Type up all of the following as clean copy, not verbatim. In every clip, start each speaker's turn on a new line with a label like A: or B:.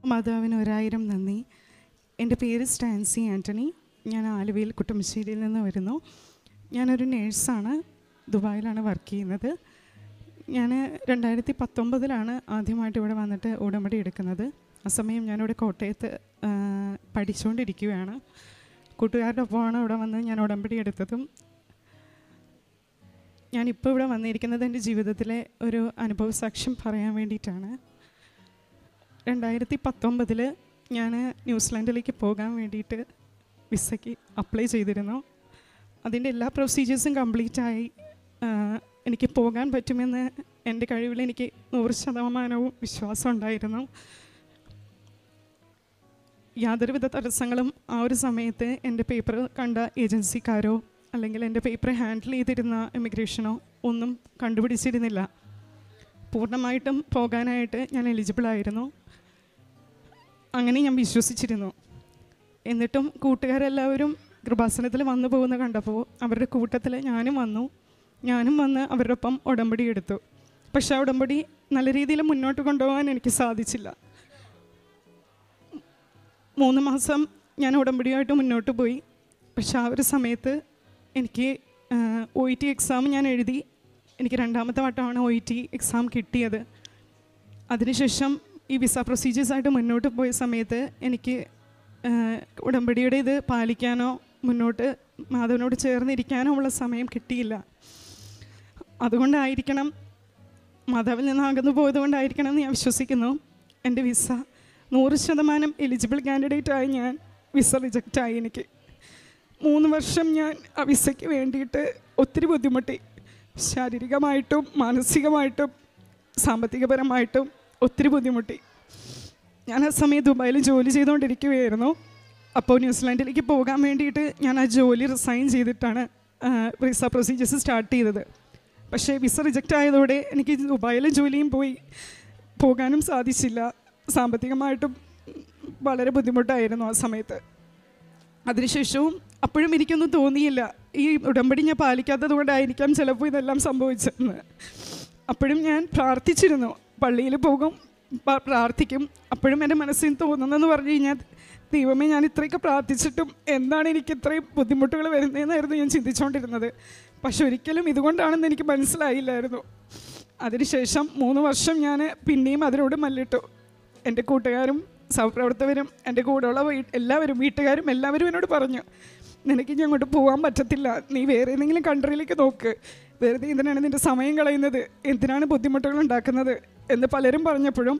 A: മാതാവിന് 1000 നന്ദി. എൻ്റെ പേര് സ്റ്റാൻസി ആൻ്റണി. ഞാൻ ആലുവയിൽ കുട്ടമശ്ശേരിയിൽ നിന്ന് വരുന്നു. ഞാനൊരു നേഴ്സാണ്. ദുബായിലാണ് വർക്ക് ചെയ്യുന്നത്. ഞാൻ 2019 ആദ്യമായിട്ട് ഇവിടെ വന്നിട്ട് ഉടമ്പടി എടുക്കുന്നത്. ആ സമയം ഞാനിവിടെ കോട്ടയത്ത് പഠിച്ചുകൊണ്ടിരിക്കുകയാണ്. കൂട്ടുകാരുടെ ഒപ്പമാണ് ഇവിടെ വന്ന് ഞാൻ ഉടമ്പടി എടുത്തതും. ഞാനിപ്പോൾ ഇവിടെ വന്നിരിക്കുന്നത് എൻ്റെ ജീവിതത്തിലെ ഒരു അനുഭവ സാക്ഷ്യം പറയാൻ വേണ്ടിയിട്ടാണ്. 2019 ഞാൻ ന്യൂസിലാൻഡിലേക്ക് പോകാൻ വേണ്ടിയിട്ട് വിസയ്ക്ക് അപ്ലൈ ചെയ്തിരുന്നു. അതിൻ്റെ എല്ലാ പ്രൊസീജിയേഴ്സും കംപ്ലീറ്റായി. എനിക്ക് പോകാൻ പറ്റുമെന്ന് എൻ്റെ കഴിവിൽ എനിക്ക് 100% വിശ്വാസം ഉണ്ടായിരുന്നു. യാതൊരുവിധ തടസ്സങ്ങളും ആ ഒരു സമയത്ത് എൻ്റെ പേപ്പർ കണ്ട ഏജൻസിക്കാരോ അല്ലെങ്കിൽ എൻ്റെ പേപ്പർ ഹാൻഡിൽ ചെയ്തിരുന്ന ഇമിഗ്രേഷനോ ഒന്നും കണ്ടുപിടിച്ചിരുന്നില്ല. പൂർണ്ണമായിട്ടും പോകാനായിട്ട് ഞാൻ എലിജിബിളായിരുന്നു. അങ്ങനെ ഞാൻ വിശ്വസിച്ചിരുന്നു. എന്നിട്ടും കൂട്ടുകാരെല്ലാവരും കൃപാസനത്തിൽ വന്നു പോകുന്ന കണ്ടപ്പോൾ അവരുടെ കൂട്ടത്തിൽ ഞാനും വന്ന് അവരുടെ ഒപ്പം ഉടമ്പടി എടുത്തു. പക്ഷേ ആ ഉടമ്പടി നല്ല രീതിയിൽ മുന്നോട്ട് കൊണ്ടുപോകാൻ എനിക്ക് സാധിച്ചില്ല. 3 മാസം ഞാൻ ഉടമ്പടിയായിട്ട് മുന്നോട്ട് പോയി. പക്ഷേ ആ ഒരു സമയത്ത് എനിക്ക് OET എക്സാം ഞാൻ എഴുതി. എനിക്ക് 2ാമത്തെ വട്ടമാണ് OET എക്സാം കിട്ടിയത്. അതിനുശേഷം ഈ വിസ പ്രൊസീജിയേഴ്സായിട്ട് മുന്നോട്ട് പോയ സമയത്ത് എനിക്ക് ഉടമ്പടിയുടെ ഇത് പാലിക്കാനോ മുന്നോട്ട് മാധവനോട് ചേർന്നിരിക്കാനോ ഉള്ള സമയം കിട്ടിയില്ല. അതുകൊണ്ടായിരിക്കണം, മാധവിൽ നിന്ന് അകന്നു പോയതുകൊണ്ടായിരിക്കണം എന്ന് ഞാൻ വിശ്വസിക്കുന്നു. എൻ്റെ വിസ 100% എലിജിബിൾ കാൻഡിഡേറ്റായി ഞാൻ വിസ റിജക്റ്റായി. എനിക്ക് 3 വർഷം ഞാൻ ആ വിസയ്ക്ക് വേണ്ടിയിട്ട് ഒത്തിരി ബുദ്ധിമുട്ടി. ശാരീരികമായിട്ടും മാനസികമായിട്ടും സാമ്പത്തികപരമായിട്ടും ഒത്തിരി ബുദ്ധിമുട്ടി. ഞാൻ ആ സമയം ദുബായിൽ ജോലി ചെയ്തുകൊണ്ടിരിക്കുകയായിരുന്നു. അപ്പോൾ ന്യൂസിലാൻഡിലേക്ക് പോകാൻ വേണ്ടിയിട്ട് ഞാൻ ആ ജോലി റിസൈൻ ചെയ്തിട്ടാണ് വിസ പ്രൊസീജിയേഴ്സ് സ്റ്റാർട്ട് ചെയ്തത്. പക്ഷേ വിസ റിജക്റ്റ് ആയതോടെ എനിക്ക് ദുബായിലെ ജോലിയും പോകാനും സാധിച്ചില്ല. സാമ്പത്തികമായിട്ടും വളരെ ബുദ്ധിമുട്ടായിരുന്നു ആ സമയത്ത്. അതിനുശേഷവും അപ്പോഴും എനിക്കൊന്നും തോന്നിയില്ല, ഈ ഉടമ്പടി ഞാൻ പാലിക്കാത്തത് കൊണ്ടായിരിക്കാം ചിലപ്പോൾ ഇതെല്ലാം സംഭവിച്ചതെന്ന്. അപ്പോഴും ഞാൻ പ്രാർത്ഥിച്ചിരുന്നു. പള്ളിയിൽ പോകും, പ്രാർത്ഥിക്കും. അപ്പോഴും എൻ്റെ മനസ്സിൽ തോന്നുന്നതെന്ന് പറഞ്ഞു കഴിഞ്ഞാൽ, ദൈവമേ, ഞാൻ ഇത്രയൊക്കെ പ്രാർത്ഥിച്ചിട്ടും എന്താണ് എനിക്ക് ഇത്രയും ബുദ്ധിമുട്ടുകൾ വരുന്നതെന്നായിരുന്നു ഞാൻ ചിന്തിച്ചുകൊണ്ടിരുന്നത്. പക്ഷെ ഒരിക്കലും ഇതുകൊണ്ടാണെന്ന് എനിക്ക് മനസ്സിലായില്ലായിരുന്നു. അതിനുശേഷം 3 വർഷം ഞാൻ പിന്നെയും അതിനോട് മല്ലിട്ടു. എൻ്റെ കൂട്ടുകാരും സഹപ്രവർത്തകരും എൻ്റെ കൂടെയുള്ള വീട്ടുകാരും എല്ലാവരും എന്നോട് പറഞ്ഞു, നിനക്ക് ഇനി അങ്ങോട്ട് പോകാൻ പറ്റത്തില്ല, നീ വേറെ ഏതെങ്കിലും കൺട്രിയിലേക്ക് നോക്ക്, വെറുതെ എന്തിനാണ് നിൻ്റെ സമയം കളയുന്നത്, എന്തിനാണ് ബുദ്ധിമുട്ടുകൾ ഉണ്ടാക്കുന്നത് എന്ന് പലരും പറഞ്ഞപ്പോഴും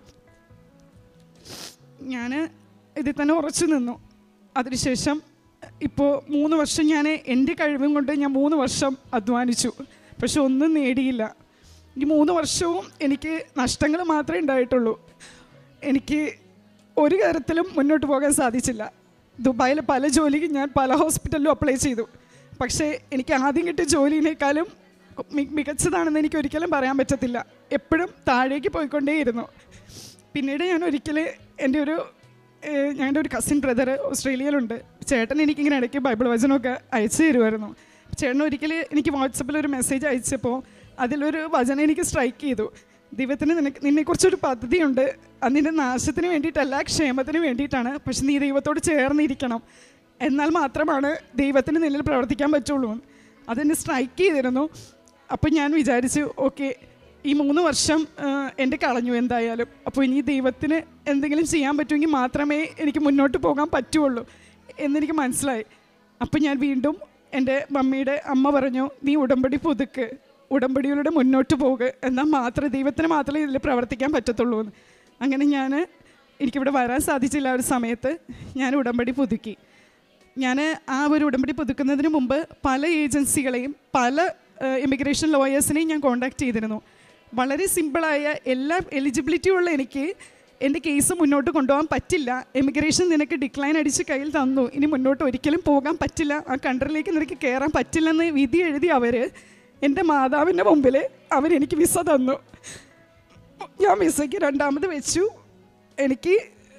A: ഞാൻ ഇതിൽ തന്നെ ഉറച്ചു നിന്നു. അതിനുശേഷം ഇപ്പോൾ 3 വർഷം ഞാൻ എൻ്റെ കഴിവും കൊണ്ട് ഞാൻ 3 വർഷം അധ്വാനിച്ചു. പക്ഷെ ഒന്നും നേടിയില്ല. ഈ 3 വർഷവും എനിക്ക് നഷ്ടങ്ങൾ മാത്രമേ ഉണ്ടായിട്ടുള്ളൂ. എനിക്ക് ഒരു കാര്യത്തിലും മുന്നോട്ട് പോകാൻ സാധിച്ചില്ല. ദുബായിൽ പല ജോലിക്കും ഞാൻ പല ഹോസ്പിറ്റലിലും അപ്ലൈ ചെയ്തു. പക്ഷേ എനിക്ക് ആദ്യം കിട്ടിയ ജോലിയിനേക്കാളും മികച്ചതാണെന്ന് എനിക്ക് ഒരിക്കലും പറയാൻ പറ്റത്തില്ല. എപ്പോഴും താഴേക്ക് പോയിക്കൊണ്ടേയിരുന്നു. പിന്നീട് ഞാൻ ഒരിക്കൽ ഞങ്ങളുടെ ഒരു കസിൻ ബ്രദർ ഓസ്ട്രേലിയയിലുണ്ട്. ചേട്ടൻ എനിക്കിങ്ങനെ ഇടയ്ക്ക് ബൈബിൾ വചനമൊക്കെ അയച്ചു തരുമായിരുന്നു. ചേട്ടൻ ഒരിക്കൽ എനിക്ക് വാട്സപ്പിൽ ഒരു മെസ്സേജ് അയച്ചപ്പോൾ അതിലൊരു വചനം എനിക്ക് സ്ട്രൈക്ക് ചെയ്തു. ദൈവത്തിന് നിന്നെക്കുറിച്ചൊരു പദ്ധതിയുണ്ട്, അതിൻ്റെ നാശത്തിന് വേണ്ടിയിട്ടല്ല, ക്ഷേമത്തിന് വേണ്ടിയിട്ടാണ്. പക്ഷെ നീ ദൈവത്തോട് ചേർന്നിരിക്കണം, എന്നാൽ മാത്രമാണ് ദൈവത്തിന് നിന്നിൽ പ്രവർത്തിക്കാൻ പറ്റുള്ളൂ. അതെന്നെ സ്ട്രൈക്ക് ചെയ്തിരുന്നു. അപ്പോൾ ഞാൻ വിചാരിച്ചു, ഓക്കെ, ഈ 3 വർഷം എൻ്റെ കളഞ്ഞു എന്തായാലും. അപ്പോൾ ഇനി ദൈവത്തിന് എന്തെങ്കിലും ചെയ്യാൻ പറ്റുമെങ്കിൽ മാത്രമേ എനിക്ക് മുന്നോട്ട് പോകാൻ പറ്റുള്ളൂ എന്നെനിക്ക് മനസ്സിലായി. അപ്പോൾ ഞാൻ വീണ്ടും എൻ്റെ മമ്മിയുടെ അമ്മ പറഞ്ഞു, നീ ഉടമ്പടി പുതുക്ക്, ഉടമ്പടിയിലൂടെ മുന്നോട്ട് പോകുക, എന്നാൽ മാത്രമേ ദൈവത്തിന് മാത്രമേ ഇതിൽ പ്രവർത്തിക്കാൻ പറ്റത്തുള്ളൂ എന്ന്. അങ്ങനെ എനിക്കിവിടെ വരാൻ സാധിച്ചില്ല. ആ ഒരു സമയത്ത് ഞാൻ ഉടമ്പടി പുതുക്കി. ഞാൻ ആ ഒരു ഉടമ്പടി പുതുക്കുന്നതിന് മുമ്പ് പല ഏജൻസികളെയും പല ഇമിഗ്രേഷൻ ലോയേഴ്സിനെയും ഞാൻ കോൺടാക്ട് ചെയ്തിരുന്നു. വളരെ സിമ്പിളായ എല്ലാ എലിജിബിലിറ്റിയുള്ള എനിക്ക് എൻ്റെ കേസ് മുന്നോട്ട് കൊണ്ടുപോകാൻ പറ്റില്ല, എമിഗ്രേഷൻ നിനക്ക് ഡിക്ലൈൻ അടിച്ച് കയ്യിൽ തന്നു, ഇനി മുന്നോട്ട് ഒരിക്കലും പോകാൻ പറ്റില്ല, ആ കൺട്രിയിലേക്ക് നിനക്ക് കയറാൻ പറ്റില്ലെന്ന് വിധി എഴുതി എൻ്റെ മാതാവിൻ്റെ മുമ്പിൽ അവരെനിക്ക് വിസ തന്നു. ഞാൻ വിസയ്ക്ക് 2ാമത് വെച്ചു. എനിക്ക്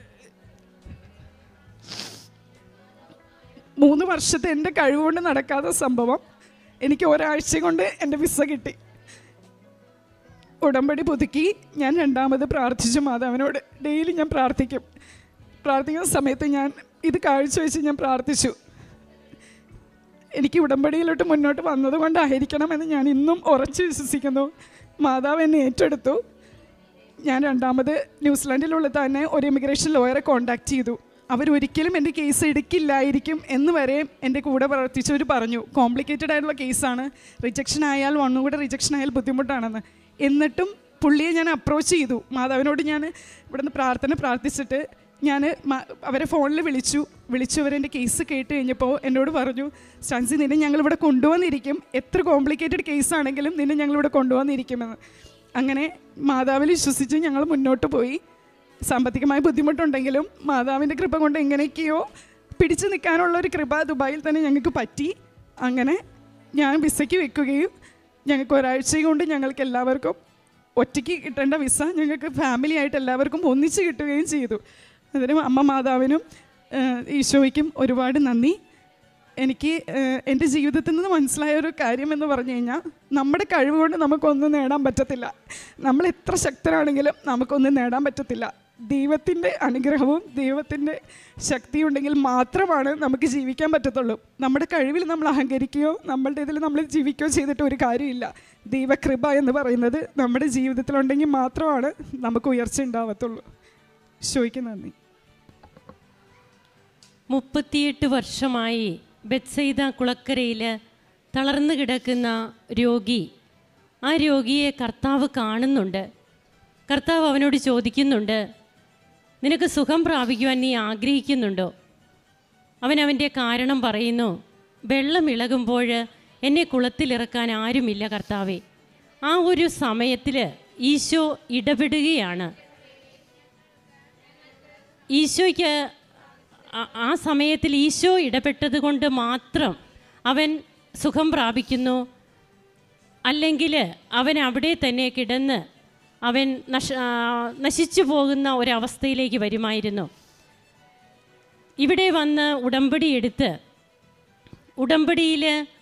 A: 3 വർഷത്തെ എൻ്റെ കഴിവുകൊണ്ട് നടക്കാത്ത സംഭവം എനിക്ക് ഒരാഴ്ച കൊണ്ട് എൻ്റെ വിസ കിട്ടി. ഉടമ്പടി പുതുക്കി ഞാൻ രണ്ടാമത് പ്രാർത്ഥിച്ചു മാതാവിനോട്. ഡെയിലി ഞാൻ പ്രാർത്ഥിക്കുന്ന സമയത്ത് ഞാൻ ഇത് കാഴ്ചവെച്ച് ഞാൻ പ്രാർത്ഥിച്ചു. എനിക്ക് ഉടമ്പടിയിലോട്ട് മുന്നോട്ട് വന്നത് കൊണ്ടായിരിക്കണമെന്ന് ഞാൻ ഇന്നും ഉറച്ചു വിശ്വസിക്കുന്നു. മാതാവ് എന്നെ ഏറ്റെടുത്തു. ഞാൻ രണ്ടാമത് ന്യൂസിലാൻഡിലുള്ള തന്നെ ഒരു ഇമിഗ്രേഷൻ ലോയറെ കോൺടാക്റ്റ് ചെയ്തു. അവരൊരിക്കലും എൻ്റെ കേസ് എടുക്കില്ലായിരിക്കും എന്ന് വരെ എൻ്റെ കൂടെ പ്രവർത്തിച്ചവർ പറഞ്ഞു. കോംപ്ലിക്കേറ്റഡ് ആയിട്ടുള്ള കേസാണ്, റിജക്ഷൻ ആയാൽ ഒന്നുകൂടെ റിജക്ഷൻ ആയാൽ ബുദ്ധിമുട്ടാണെന്ന്. എന്നിട്ടും പുള്ളിയെ ഞാൻ അപ്രോച്ച് ചെയ്തു. മാതാവിനോട് ഞാൻ ഇവിടുന്ന് പ്രാർത്ഥിച്ചിട്ട് ഞാൻ അവരെ ഫോണിൽ വിളിച്ചവരെൻ്റെ കേസ് കേട്ട് കഴിഞ്ഞപ്പോൾ എന്നോട് പറഞ്ഞു, സ്റ്റാൻസി നിന്നെ ഞങ്ങളിവിടെ കൊണ്ടുവന്നിരിക്കും, എത്ര കോംപ്ലിക്കേറ്റഡ് കേസാണെങ്കിലും നിന്നെ ഞങ്ങളിവിടെ കൊണ്ടുവന്നിരിക്കുമെന്ന്. അങ്ങനെ മാതാവിൽ വിശ്വസിച്ച് ഞങ്ങൾ മുന്നോട്ട് പോയി. സാമ്പത്തികമായ ബുദ്ധിമുട്ടുണ്ടെങ്കിലും മാതാവിൻ്റെ കൃപ കൊണ്ട് എങ്ങനെയൊക്കെയോ പിടിച്ചു നിൽക്കാനുള്ളൊരു കൃപ ദുബായിൽ തന്നെ ഞങ്ങൾക്ക് പറ്റി. അങ്ങനെ ഞാൻ വിസയ്ക്ക് വെക്കുകയും ഞങ്ങൾക്ക് ഒരാഴ്ച കൊണ്ട് ഞങ്ങൾക്ക് എല്ലാവർക്കും ഒറ്റയ്ക്ക് കിട്ടേണ്ട വിസ ഞങ്ങൾക്ക് ഫാമിലി ആയിട്ട് എല്ലാവർക്കും ഒന്നിച്ച് കിട്ടുകയും ചെയ്തു. അതിന് അമ്മ മാതാവിനും ഈശോയ്ക്കും ഒരുപാട് നന്ദി. എനിക്ക് എൻ്റെ ജീവിതത്തിൽ നിന്ന് മനസ്സിലായ ഒരു കാര്യം എന്ന് പറഞ്ഞു കഴിഞ്ഞാൽ, നമ്മുടെ കഴിവ് കൊണ്ട് നമുക്കൊന്നും നേടാൻ പറ്റത്തില്ല. നമ്മൾ എത്ര ശക്തരാണെങ്കിലും നമുക്കൊന്നും നേടാൻ പറ്റത്തില്ല. ദൈവത്തിൻ്റെ അനുഗ്രഹവും ദൈവത്തിൻ്റെ ശക്തിയുണ്ടെങ്കിൽ മാത്രമാണ് നമുക്ക് ജീവിക്കാൻ പറ്റത്തുള്ളൂ. നമ്മുടെ കഴിവിൽ നമ്മൾ അഹങ്കരിക്കുകയോ നമ്മളുടെ ഇതിൽ നമ്മൾ ജീവിക്കുകയോ ചെയ്തിട്ട് ഒരു കാര്യമില്ല. ദൈവകൃപ എന്ന് പറയുന്നത് നമ്മുടെ ജീവിതത്തിലുണ്ടെങ്കിൽ മാത്രമാണ് നമുക്ക് ഉയർച്ച ഉണ്ടാവത്തുള്ളൂ. ഈശോയ്ക്ക് നന്ദി.
B: 38 വർഷമായി ബെത്സൈദ കുളക്കരയിൽ തളർന്നു കിടക്കുന്ന രോഗി, ആ രോഗിയെ കർത്താവ് കാണുന്നുണ്ട്. കർത്താവ് അവനോട് ചോദിക്കുന്നുണ്ട്, നിനക്ക് സുഖം പ്രാപിക്കുവാൻ നീ ആഗ്രഹിക്കുന്നുണ്ടോ? അവൻ്റെ കാരണം പറയുന്നു, വെള്ളം ഇളകുമ്പോൾ എന്നെ കുളത്തിലിറക്കാൻ ആരുമില്ല കർത്താവേ. ആ ഒരു സമയത്തിൽ ഈശോ ഇടപെടുകയാണ്. ഈശോയ്ക്ക് ആ സമയത്തിൽ ഈശോ ഇടപെട്ടത് കൊണ്ട് മാത്രം അവൻ സുഖം പ്രാപിക്കുന്നു. അല്ലെങ്കിൽ അവൻ അവിടെ തന്നെ കിടന്ന് അവൻ നശിച്ചു പോകുന്ന ഒരവസ്ഥയിലേക്ക് വരുമായിരുന്നു. ഇവിടെ വന്ന് ഉടമ്പടി എടുത്ത് ഉടമ്പടിയിൽ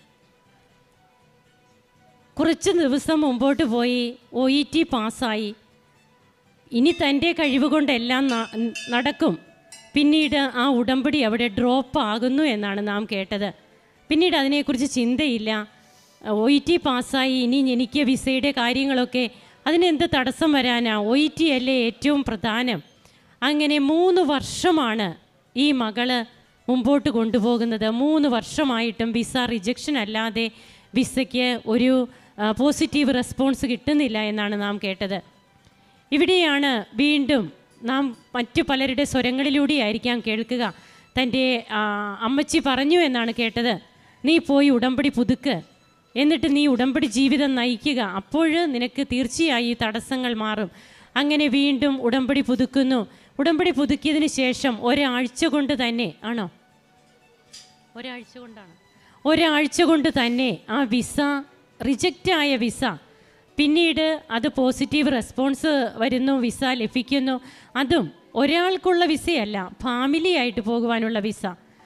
B: കുറച്ച് ദിവസം മുമ്പോട്ട് പോയി OET പാസ്സായി. ഇനി തൻ്റെ കഴിവ് കൊണ്ടെല്ലാം നടക്കും. പിന്നീട് ആ ഉടമ്പടി അവിടെ ഡ്രോപ്പ് ആകുന്നു എന്നാണ് നാം കേട്ടത്. പിന്നീട് അതിനെക്കുറിച്ച് ചിന്തയില്ല. OET പാസ്സായി, ഇനി എനിക്ക് വിസയുടെ കാര്യങ്ങളൊക്കെ അതിനെന്ത് തടസ്സം വരാനാ? OET അല്ലേ ഏറ്റവും പ്രധാനം. അങ്ങനെ 3 വർഷമാണ് ഈ മകള് മുമ്പോട്ട് കൊണ്ടുപോകുന്നത്. 3 വർഷമായിട്ടും വിസ റിജക്ഷൻ അല്ലാതെ വിസയ്ക്ക് ഒരു പോസിറ്റീവ് റെസ്പോൺസ് കിട്ടുന്നില്ല എന്നാണ് നാം കേട്ടത്. ഇവിടെയാണ് വീണ്ടും നാം മറ്റു പലരുടെ സ്വരങ്ങളിലൂടെയായിരിക്കാം കേൾക്കുക. തൻ്റെ അമ്മച്ചി പറഞ്ഞു എന്നാണ് കേട്ടത്, നീ പോയി ഉടമ്പടി പുതുക്ക്, എന്നിട്ട് നീ ഉടമ്പടി ജീവിതം നയിക്കുക, അപ്പോൾ നിനക്ക് തീർച്ചയായും ഈ തടസ്സങ്ങൾ മാറും. അങ്ങനെ വീണ്ടും ഉടമ്പടി പുതുക്കുന്നു. ഉടമ്പടി പുതുക്കിയതിന് ശേഷം ഒരാഴ്ച കൊണ്ട് തന്നെ ഒരാഴ്ച കൊണ്ട് തന്നെ ആ വിസ റിജക്റ്റായ വിസ പിന്നീട് അത് പോസിറ്റീവ് റെസ്പോൺസ് വരുന്നു, വിസ ലഭിക്കുന്നു. അതും ഒരാൾക്കുള്ള വിസയല്ല, ഫാമിലി ആയിട്ട് പോകുവാനുള്ള വിസ.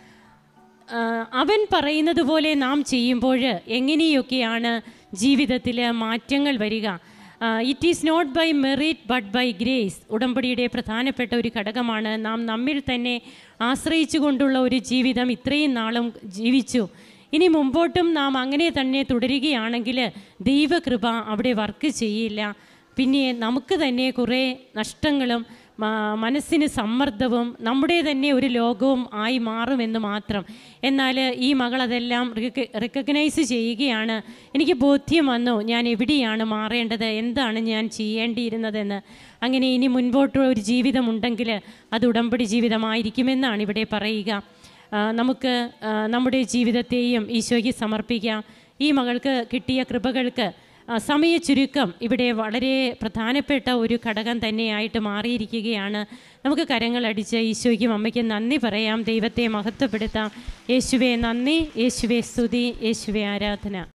B: അവൻ പറയുന്നത് പോലെ നാം ചെയ്യുമ്പോൾ എങ്ങനെയൊക്കെയാണ് ജീവിതത്തിൽ മാറ്റങ്ങൾ വരിക. It is not by merit but by grace. ഉടമ്പടിയുടെ പ്രധാനപ്പെട്ട ഒരു ഘടകമാണ്. നാം നമ്മിൽ തന്നെ ആശ്രയിച്ചു കൊണ്ടുള്ള ഒരു ജീവിതം ഇത്രയും നാളും ജീവിച്ചു. ഇനി മുമ്പോട്ടും നാം അങ്ങനെ തന്നെ തുടരുകയാണെങ്കിൽ ദൈവകൃപ അവിടെ വർക്ക് ചെയ്യില്ല. പിന്നെ നമുക്ക് തന്നെ കുറേ നഷ്ടങ്ങളും മനസ്സിന് സമ്മർദ്ദവും നമ്മുടെ തന്നെ ഒരു ലോകവും ആയി മാറുമെന്ന് മാത്രം. എന്നാൽ ഈ മകൾ അതെല്ലാം റിക്കഗ്നൈസ് ചെയ്യുകയാണ്. എനിക്ക് ബോധ്യം വന്നു ഞാൻ എവിടെയാണ് മാറേണ്ടത്, എന്താണ് ഞാൻ ചെയ്യേണ്ടിയിരുന്നതെന്ന്. അങ്ങനെ ഇനി മുൻപോട്ടുള്ള ഒരു ജീവിതമുണ്ടെങ്കിൽ അത് ഉടമ്പടി ജീവിതമായിരിക്കുമെന്നാണ് ഇവിടെ പറയുക. നമുക്ക് നമ്മുടെ ജീവിതത്തെയും ഈശോയ്ക്ക് സമർപ്പിക്കാം. ഈ മകൾക്ക് കിട്ടിയ കൃപകൾക്ക് സമയ ചുരുക്കം ഇവിടെ വളരെ പ്രധാനപ്പെട്ട ഒരു ഘടകം തന്നെയായിട്ട് മാറിയിരിക്കുകയാണ്. നമുക്ക് കരങ്ങളടിച്ച് ഈശോയ്ക്കും അമ്മയ്ക്കും നന്ദി പറയാം, ദൈവത്തെ മഹത്വപ്പെടുത്താം. യേശുവേ നന്ദി, യേശുവേ സ്തുതി, യേശുവേ ആരാധന.